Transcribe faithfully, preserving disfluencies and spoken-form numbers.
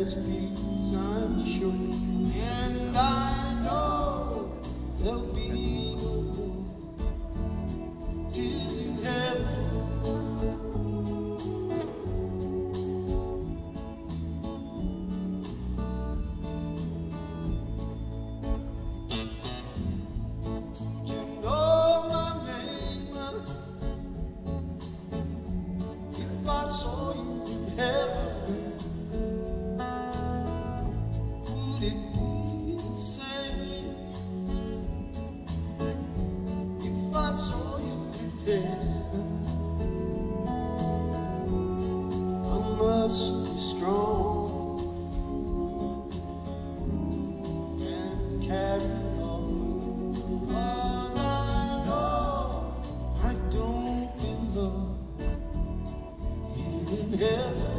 there's peace, I'm sure, and I know there'll be no war. 'Tis in heaven. You know my name. If I saw you in heaven, would it be the same? If I saw you in heaven, I must be strong and carry on. 'Cause I know I don't belong in heaven.